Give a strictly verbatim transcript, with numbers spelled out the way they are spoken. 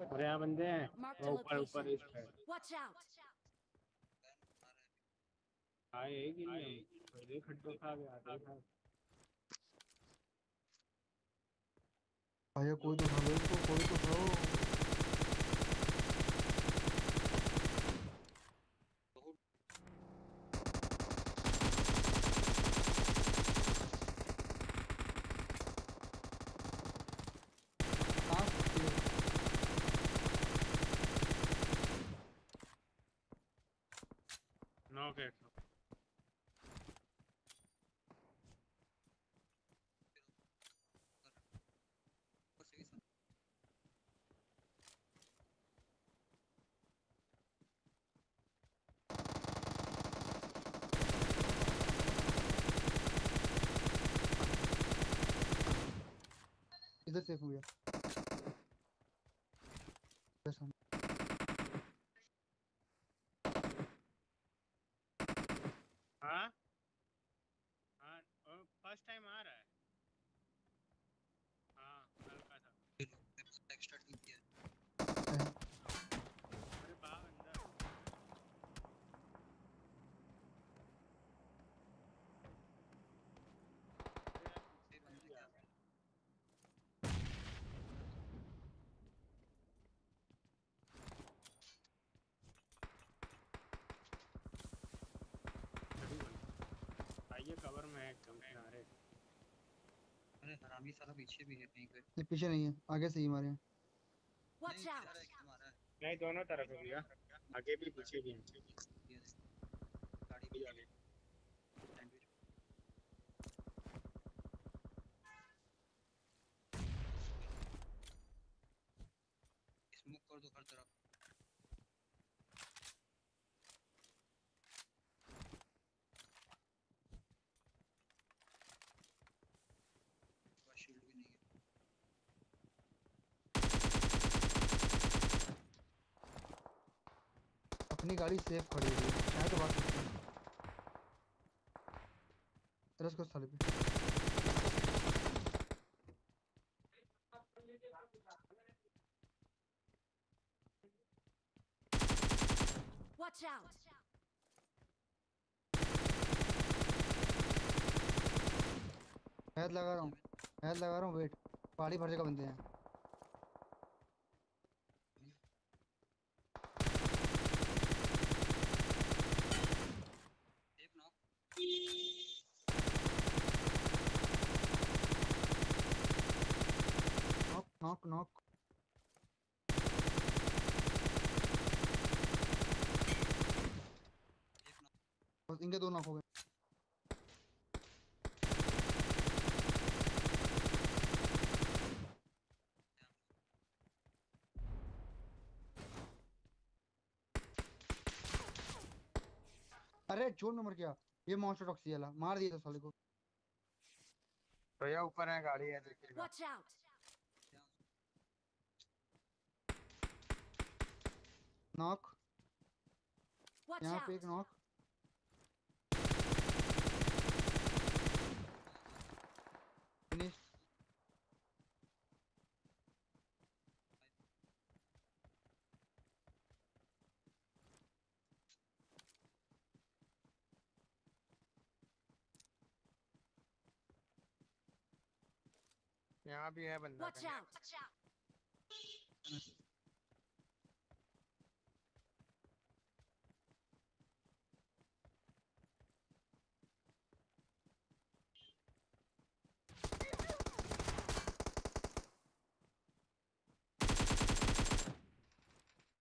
और यहाँ बंदे हैं। Marked a वो ऊपर ऊपर location. इस पे Watch out! आए एक ही नहीं हम पहले खड्डे खा गए आते था। भैया कोई तो उठा लो इसको, कोई तो उठाओ। कहाँ से ये? नौ के इधर सेफ हो गया। बस हम हाँ हाँ फर्स्ट टाइम आ रहा है। हाँ हल्का था। एक्स्ट्रा टीम किया हैं। अरे बाहर अंदर अरे यार पीछे बन बंदा गया। क्या अभी बन आइए कवर में है एकदम किनारे। अरे हरामी साला पीछे भी है कहीं पे। ये पीछे नहीं है, आगे से ही मारे हैं। Watch नहीं out! अरे एकदम आ रहा है। नहीं दोनों तरफ है भैया। आगे भी पीछे भी हैं। ये देख, गाड़ी ये पे आगे। सैंडविच स्मोक कर दो हर तरफ। शील्ड भी नहीं है। अपनी गाड़ी सेफ खड़ी हुई है, शायद तो बात सकते हैं। तरस को साले पे। Watch out! हैद लगा रहा हूँ, हैद लगा रहा हूँ, वेट। पहाड़ी भर जगह बंदे हैं। एक नॉक नॉक नॉक नॉक। एक नॉक बस इनके दो नॉक हो गए। अरे जोन में मर गया। ये मॉन्स्टर टॉक्सी वाला मार दिया था साले को। भैया ऊपर है गाड़ी है देखिएगा। Watch out! नॉक। Watch यहाँ पे एक out! नॉक। फिनिश। यहाँ भी है बंदा Watch कहीं। out!